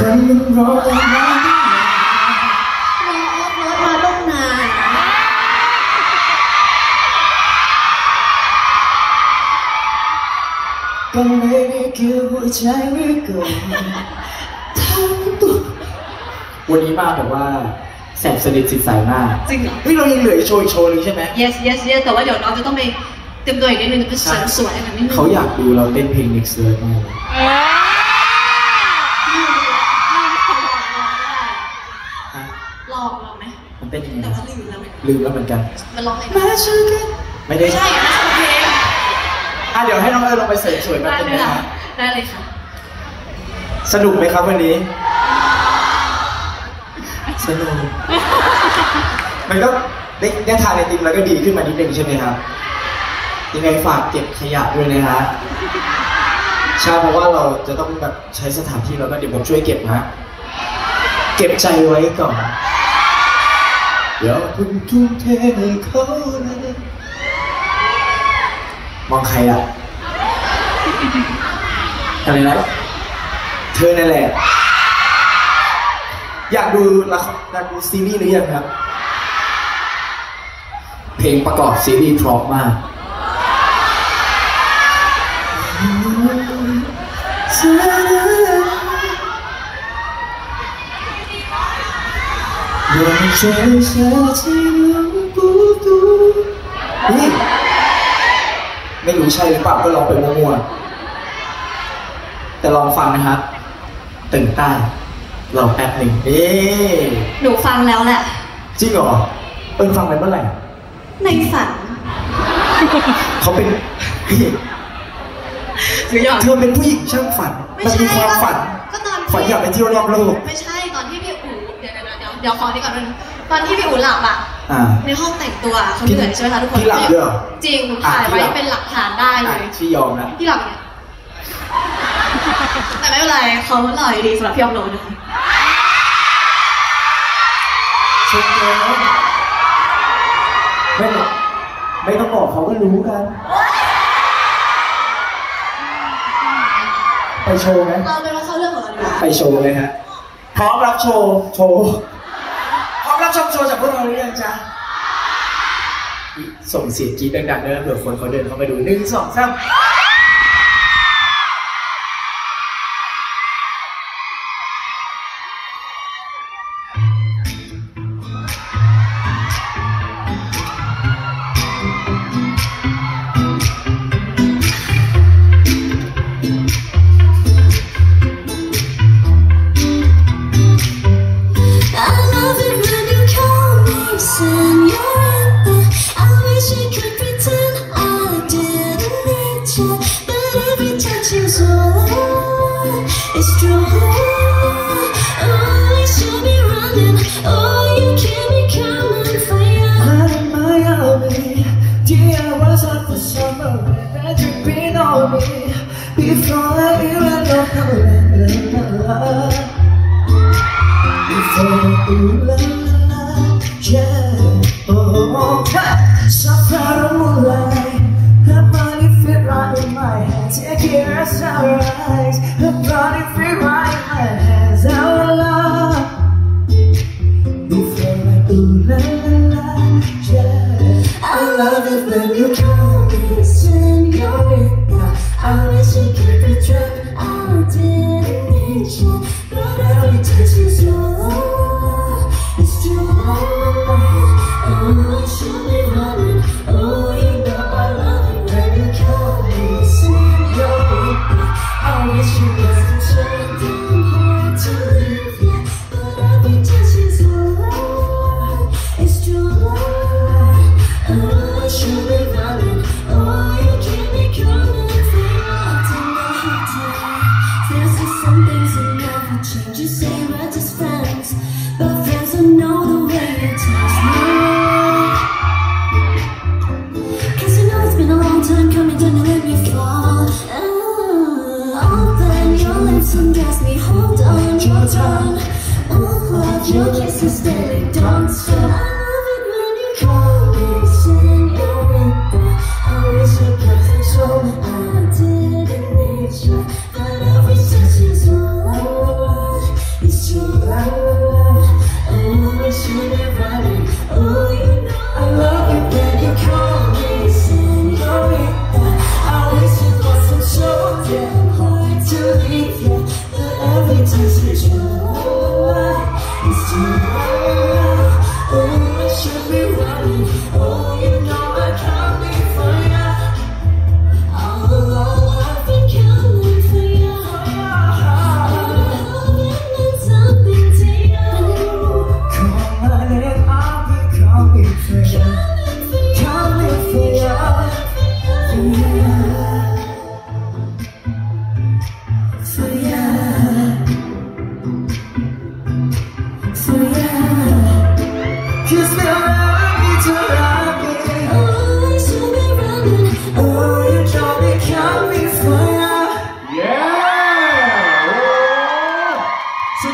คนมันรอตั้งนานรอมาต้องนานก็ไม่ได้เกี่ยวหัวใจไม่ก่อนทั้งตัววันนี้มาแบบว่าแสบสนิทสิใสมากจริงเหรอเฮ้ยเรายังเหลือโชว์นึงใช่ไหม yes แต่ว่าเดี๋ยวน้องจะต้องไปเตรียมตัวอีกนิดนึงก็เสริมสวยอะไรนิดนึงเขาอยากดูเราเต้นเพลง Next Level มากเลยลองไหมมันเต้นยังไงแต่ว่าลืมแล้วเหมือนกันมันร้องอะไรไม่ได้ใช่เพลงเดี๋ยวให้น้องลงไปเสริมสวยแป๊บนึงนะได้เลยค่ะสนุกไหมครับวันนี้สนุกมันก็ได้ทานไอติมแล้วก็ดีขึ้นมานิดนึงใช่ไหมครับยังไงฝากเก็บขยะด้วยนะฮะใช่เพราะว่าเราจะต้องแบบใช้สถานที่แล้วก็เดี๋ยวผมช่วยเก็บฮะเก็บใจไว้ก่อนอย่าเพิ่งทุ่มเทให้เขาเลยมองใครอ่ะอะไรนะเธอนั่นแหละอยากดูละครอยากดูซีรีส์หรือยังครับเพลงประกอบซีรีส์เพราะมากนี่ไม่รู้ใช่หรือเปล่าก็ลองไปมั่วๆแต่ลองฟังนะครับตึงใต้ลองแป๊บหนึ่งหนูฟังแล้วแหละจริงเหรอฟังไปเมื่อไหร่ในฝันเขาเป็นเธอเป็นผู้หญิงช่างฝันมันมีความฝันฝันอยากไปเที่ยวรอบโลกไม่ใช่ตอนที่พี่อู๋เดี๋ยวขอที่ก่อนตอนที่พี่อู๋หลับอ่ะในห้องแต่งตัวเขาเหนื่อยใช่ไหมคะทุกคนพี่หลับด้วยจริงถ่ายไว้เป็นหลักฐานได้เลยพี่ยอมนะพี่หลับเนี่ยแต่ไม่เป็นไรเขาหล่อดีสำหรับพี่ออมโนนชมเลยไม่ต้องบอกเขาก็รู้กันไปโชว์ไหมเอาเป็นว่าเขาเรื่องของเราดีกว่าไปโชว์เลยฮะพร้อมรับโชว์พร้อมรับชมโชว์จากพวกเราหรือยังจ๊ะส่งเสียงกรี๊ดดังๆด้วยเผื่อคนเขาเดินเข้าไปดู1 2 3Before I even know how to live my life Before ooh la la yeah oh Safari moonlight Her body fit right in my hands Take it as sunrise Her body fit right in my hands Oh la Before I ooh la la yeah I love it when you call me señorita I wish you could be trapped I didn't need you But every touch is your love It's true Oh, you should be running Oh, you know I love it when you call me señorita I wish you could be trapped Didn't hard to leave you But every touch is your love It's true Oh, you should be running Oh, you keep me coming There's just some things that never change You say we're just friends But friends don't know the way you touch me Cause you know it's been a long time coming Don't you let me fall Oh, then your lips undress me Hold on, your tongue Oh, your kisses steady Don't stop I love it when you call me señorita I wish you could control I didn't need you But every touch is your love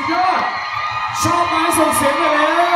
ยอดชอบไหมส่งเสียงมาเลย